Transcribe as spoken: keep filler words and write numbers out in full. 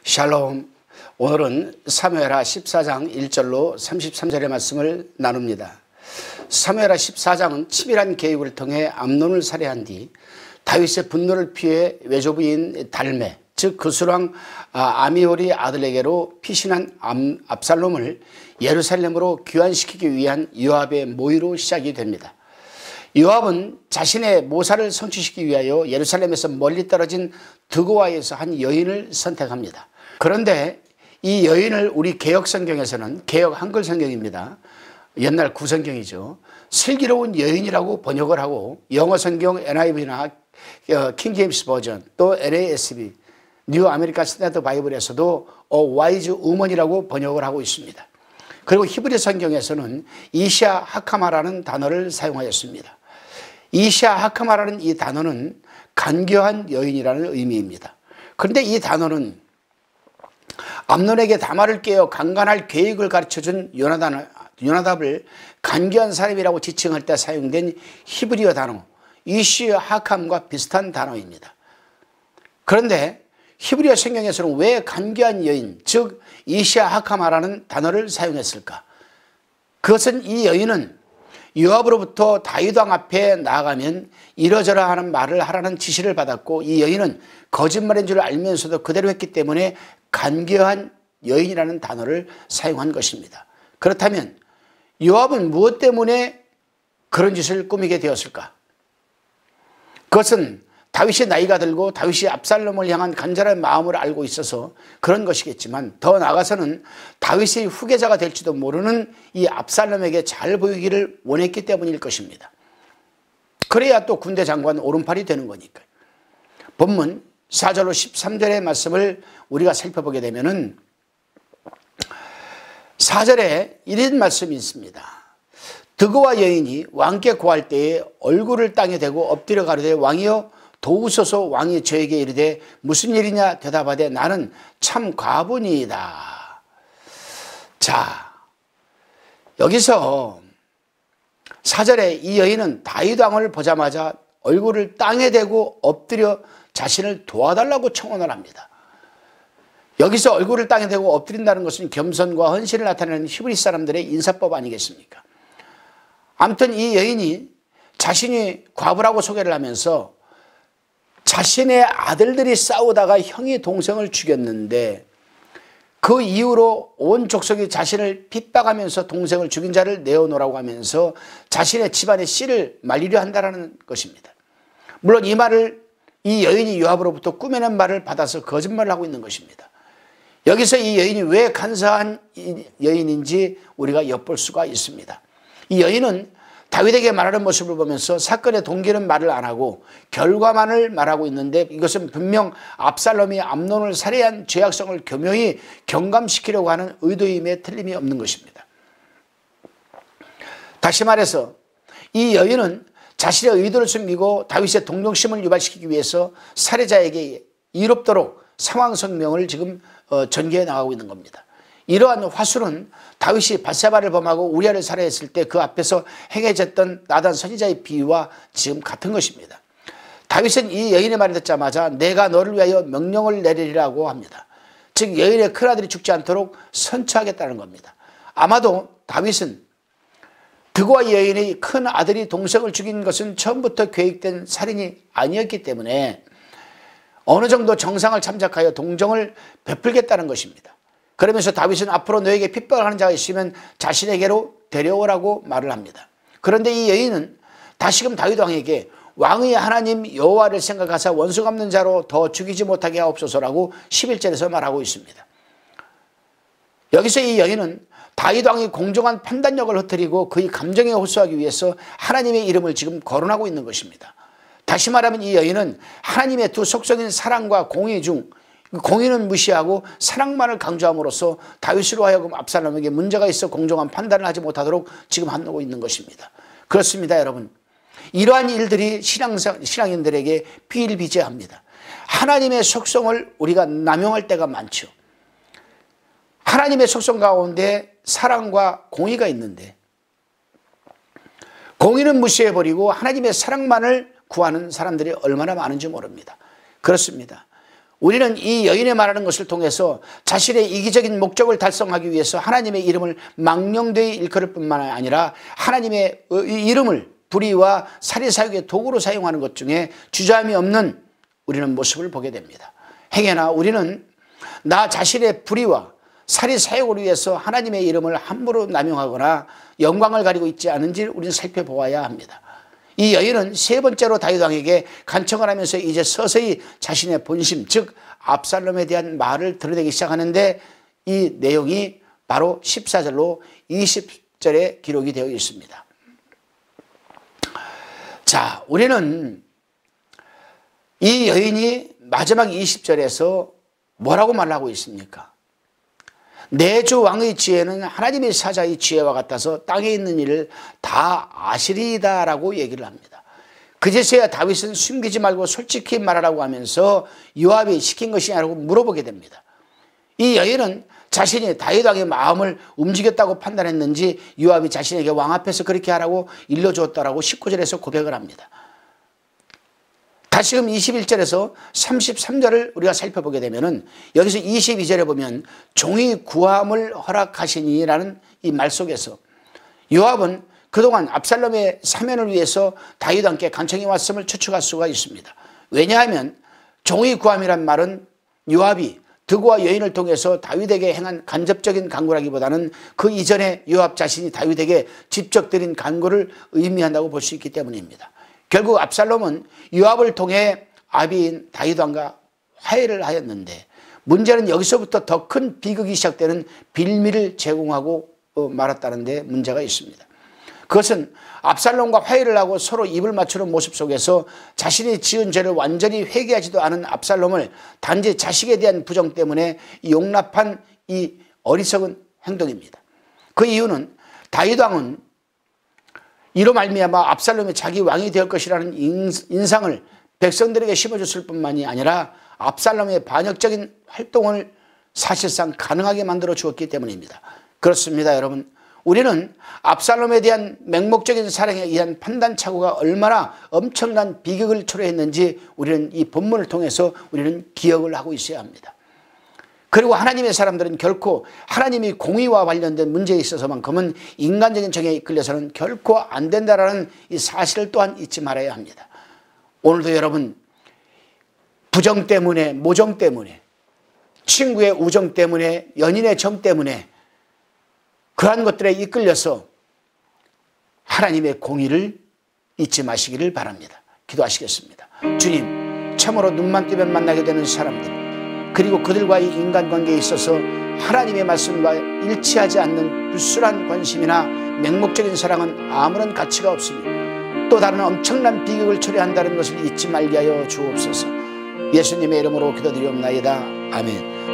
샬롬. 오늘은 사무엘하 십사 장 일 절로 삼십삼 절의 말씀을 나눕니다. 사무엘하 십사 장은 치밀한 계획을 통해 암논을 살해한 뒤 다윗의 분노를 피해 외조부인 달메, 즉 그술왕 아미홀의 아들에게로 피신한 압살롬을 예루살렘으로 귀환시키기 위한 요압의 모의로 시작이 됩니다. 요압은 자신의 모사를 성취시키기 위하여 예루살렘에서 멀리 떨어진 드고아에서 한 여인을 선택합니다. 그런데 이 여인을 우리 개역 성경에서는, 개역 한글 성경입니다, 옛날 구성경이죠, 슬기로운 여인이라고 번역을 하고 영어 성경 엔아이브이나 킹 제임스 버전, 또 엔에이에스비 뉴 아메리칸 스탠더드 바이블에서도 어 와이즈 우먼이라고 번역을 하고 있습니다. 그리고 히브리 성경에서는 이샤 하카마라는 단어를 사용하였습니다. 이샤 하카마라는 이 단어는 간교한 여인이라는 의미입니다. 그런데 이 단어는 암논에게 다말을 깨어 강간할 계획을 가르쳐준 요나답을 간교한 사람이라고 지칭할 때 사용된 히브리어 단어 이시아 하캄과 비슷한 단어입니다. 그런데 히브리어 성경에서는 왜 간교한 여인, 즉 이시아 하카마라는 단어를 사용했을까? 그것은 이 여인은 요압으로부터 다윗 왕 앞에 나아가면 이러저러 하는 말을 하라는 지시를 받았고, 이 여인은 거짓말인 줄 알면서도 그대로 했기 때문에 간교한 여인이라는 단어를 사용한 것입니다. 그렇다면 요압은 무엇 때문에 그런 짓을 꾸미게 되었을까? 그것은 다윗이 나이가 들고 다윗이 압살롬을 향한 간절한 마음을 알고 있어서 그런 것이겠지만, 더 나아가서는 다윗의 후계자가 될지도 모르는 이 압살롬에게 잘 보이기를 원했기 때문일 것입니다. 그래야 또 군대 장관 오른팔이 되는 거니까요. 본문 사 절로 십삼 절의 말씀을 우리가 살펴보게 되면은 사 절에 이런 말씀이 있습니다. 드고와 여인이 왕께 구할 때에 얼굴을 땅에 대고 엎드려 가로되 왕이여 도우소서. 왕이 저에게 이르되 무슨 일이냐 대답하되 나는 참 과부니이다. 자, 여기서 사 절에 이 여인은 다윗 왕을 보자마자 얼굴을 땅에 대고 엎드려 자신을 도와달라고 청원을 합니다. 여기서 얼굴을 땅에 대고 엎드린다는 것은 겸손과 헌신을 나타내는 히브리 사람들의 인사법 아니겠습니까? 아무튼 이 여인이 자신이 과부라고 소개를 하면서 자신의 아들들이 싸우다가 형이 동생을 죽였는데 그 이후로 온 족속이 자신을 핍박하면서 동생을 죽인 자를 내어놓으라고 하면서 자신의 집안의 씨를 말리려 한다는 것입니다. 물론 이 말을 이 여인이 요압으로부터 꾸며낸 말을 받아서 거짓말을 하고 있는 것입니다. 여기서 이 여인이 왜 간사한 여인인지 우리가 엿볼 수가 있습니다. 이 여인은 다윗에게 말하는 모습을 보면서 사건의 동기는 말을 안 하고 결과만을 말하고 있는데, 이것은 분명 압살롬이 암논을 살해한 죄악성을 교묘히 경감시키려고 하는 의도임에 틀림이 없는 것입니다. 다시 말해서 이 여인은 자신의 의도를 숨기고 다윗의 동정심을 유발시키기 위해서 살해자에게 이롭도록 상황 설명을 지금 전개해 나가고 있는 겁니다. 이러한 화술은 다윗이 밧세바를 범하고 우리아를 살해했을 때 그 앞에서 행해졌던 나단 선지자의 비유와 지금 같은 것입니다. 다윗은 이 여인의 말을 듣자마자 내가 너를 위하여 명령을 내리리라고 합니다. 즉 여인의 큰아들이 죽지 않도록 선처하겠다는 겁니다. 아마도 다윗은 드고와 여인의 큰아들이 동생을 죽인 것은 처음부터 계획된 살인이 아니었기 때문에 어느 정도 정상을 참작하여 동정을 베풀겠다는 것입니다. 그러면서 다윗은 앞으로 너에게 핍박을 하는 자가 있으면 자신에게로 데려오라고 말을 합니다. 그런데 이 여인은 다시금 다윗 왕에게 왕의 하나님 여호와를 생각하사 원수 갚는 자로 더 죽이지 못하게 하옵소서라고 십일 절에서 말하고 있습니다. 여기서 이 여인은 다윗 왕이 공정한 판단력을 흐트리고 그의 감정에 호소하기 위해서 하나님의 이름을 지금 거론하고 있는 것입니다. 다시 말하면 이 여인은 하나님의 두 속성인 사랑과 공의 중 공의는 무시하고 사랑만을 강조함으로써 다윗으로 하여금 압살롬에게 문제가 있어 공정한 판단을 하지 못하도록 지금 하고 있는 것입니다. 그렇습니다, 여러분. 이러한 일들이 신앙상, 신앙인들에게 비일비재합니다. 하나님의 속성을 우리가 남용할 때가 많죠. 하나님의 속성 가운데 사랑과 공의가 있는데 공의는 무시해버리고 하나님의 사랑만을 구하는 사람들이 얼마나 많은지 모릅니다. 그렇습니다. 우리는 이 여인의 말하는 것을 통해서 자신의 이기적인 목적을 달성하기 위해서 하나님의 이름을 망령되이 일컬을 뿐만 아니라 하나님의 이름을 불의와 살인사욕의 도구로 사용하는 것 중에 주저함이 없는 우리는 모습을 보게 됩니다. 행여나 우리는 나 자신의 불의와 살인사욕을 위해서 하나님의 이름을 함부로 남용하거나 영광을 가리고 있지 않은지 우리는 살펴보아야 합니다. 이 여인은 세 번째로 다윗 왕에게 간청을 하면서 이제 서서히 자신의 본심, 즉 압살롬에 대한 말을 드러내기 시작하는데 이 내용이 바로 십사 절로 이십 절에 기록이 되어 있습니다. 자, 우리는 이 여인이 마지막 이십 절에서 뭐라고 말하고 있습니까? 내 주 왕의 지혜는 하나님의 사자의 지혜와 같아서 땅에 있는 일을 다 아시리이다 라고 얘기를 합니다. 그제서야 다윗은 숨기지 말고 솔직히 말하라고 하면서 요압이 시킨 것이냐고 물어보게 됩니다. 이 여인은 자신이 다윗 왕의 마음을 움직였다고 판단했는지 요압이 자신에게 왕 앞에서 그렇게 하라고 일러주었다라고 십구 절에서 고백을 합니다. 다시금 이십일 절에서 삼십삼 절을 우리가 살펴보게 되면은 여기서 이십이 절에 보면 종이 구함을 허락하시니라는 이 말 속에서 요압은 그동안 압살롬의 사면을 위해서 다윗 왕께 간청이 왔음을 추측할 수가 있습니다. 왜냐하면 종이 구함이란 말은 요압이 드고와 여인을 통해서 다윗에게 행한 간접적인 간구라기보다는 그 이전에 요압 자신이 다윗에게 직접 드린 간구를 의미한다고 볼 수 있기 때문입니다. 결국 압살롬은 요압을 통해 아비인 다윗 왕과 화해를 하였는데 문제는 여기서부터 더 큰 비극이 시작되는 빌미를 제공하고 말았다는 데 문제가 있습니다. 그것은 압살롬과 화해를 하고 서로 입을 맞추는 모습 속에서 자신이 지은 죄를 완전히 회개하지도 않은 압살롬을 단지 자식에 대한 부정 때문에 용납한 이 어리석은 행동입니다. 그 이유는 다윗 왕은 이로 말미암아 압살롬이 자기 왕이 될 것이라는 인상을 백성들에게 심어줬을 뿐만이 아니라 압살롬의 반역적인 활동을 사실상 가능하게 만들어 주었기 때문입니다. 그렇습니다, 여러분. 우리는 압살롬에 대한 맹목적인 사랑에 의한 판단 착오가 얼마나 엄청난 비극을 초래했는지 우리는 이 본문을 통해서 우리는 기억을 하고 있어야 합니다. 그리고 하나님의 사람들은 결코 하나님이 공의와 관련된 문제에 있어서만큼은 인간적인 정에 이끌려서는 결코 안 된다라는 이 사실을 또한 잊지 말아야 합니다. 오늘도 여러분 부정 때문에, 모정 때문에, 친구의 우정 때문에, 연인의 정 때문에 그러한 것들에 이끌려서 하나님의 공의를 잊지 마시기를 바랍니다. 기도하시겠습니다. 주님, 참으로 눈만 뜨면 만나게 되는 사람들, 그리고 그들과의 인간관계에 있어서 하나님의 말씀과 일치하지 않는 불순한 관심이나 맹목적인 사랑은 아무런 가치가 없으니 또 다른 엄청난 비극을 초래한다는 것을 잊지 말게 하여 주옵소서. 예수님의 이름으로 기도드리옵나이다. 아멘.